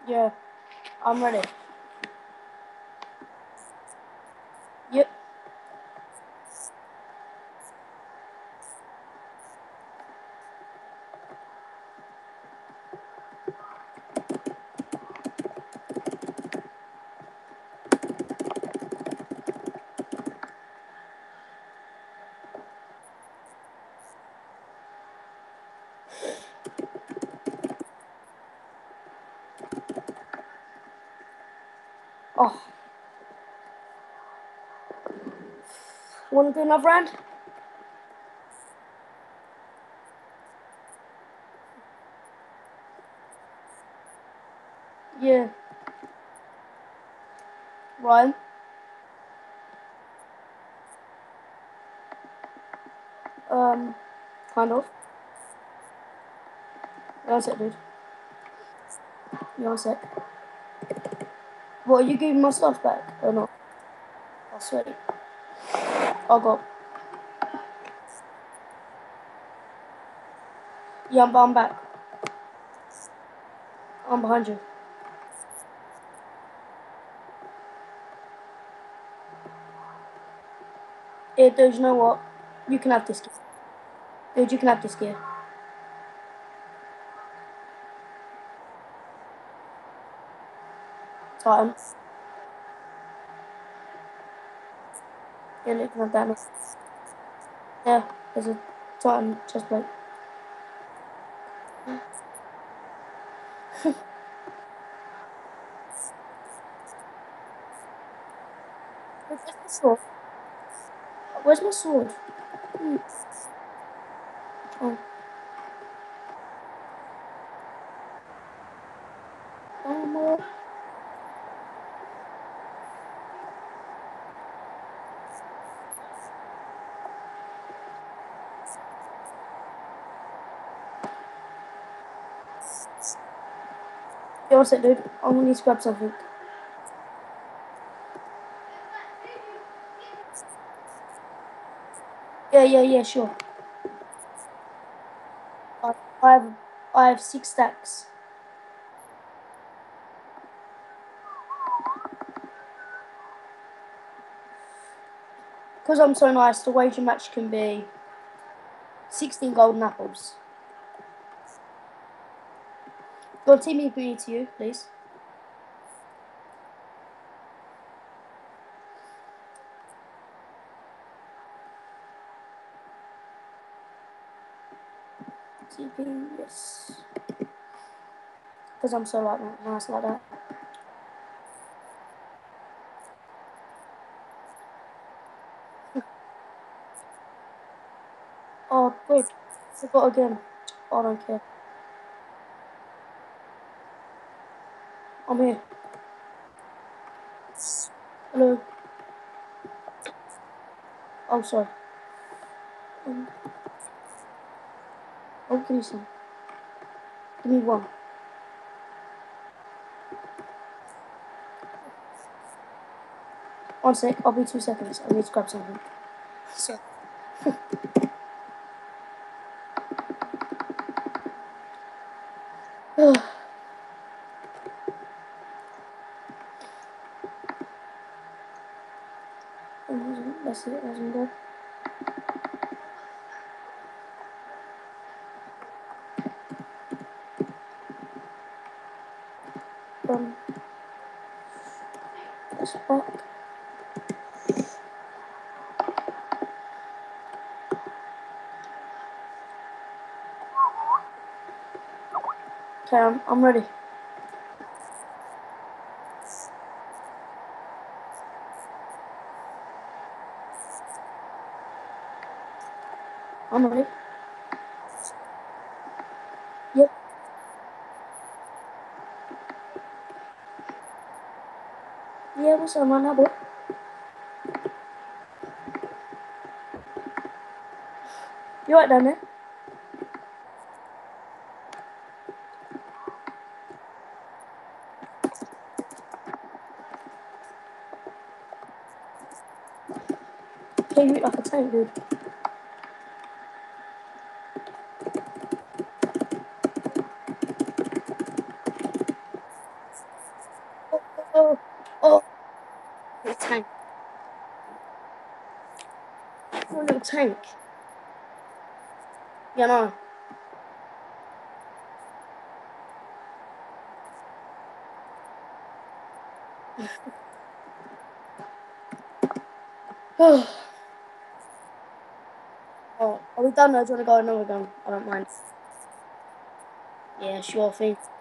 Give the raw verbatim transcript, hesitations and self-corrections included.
Yeah, I'm ready. Yep. Oh, want to do another round? Yeah. Ryan? Um, kind of. Yeah, one sec, dude. Yeah, one sec. What, are you giving my stuff back or not? Oh, sweet. I got. Yeah, I'm, I'm back. I'm behind you. Yeah, dude, you know what? You can have this gear. Dude, you can have this gear. Titan. Yeah, you can have that. Yeah, there's a Titan chest plate. Where's my sword? Where's my sword? Hmm. Oh, armor. Yeah, one sec, dude. I'm gonna need to grab something. Yeah, yeah, yeah, sure. I, I have I have six stacks. Because I'm so nice, the wager match can be sixteen golden apples. Go on, team me agree to you, please. T P, yes. Because I'm so like nice like that. Oh, good. Forgot again. Oh, I don't care. I'm here. Hello. Oh, sorry. Um, oh, give me some. Give me one. One sec. I'll be two seconds. I need to grab something. So. That's it. That's good. Um, that's back. Okay, I'm, I'm ready. I'm ready. Yep. Yeah, what's up, man? How about? You right down there? Okay, you look like a tank, dude. Little tank. What a little tank. Yeah, no. Oh, are we done now? Do you want to go another gun? I don't mind. Yeah, sure thing.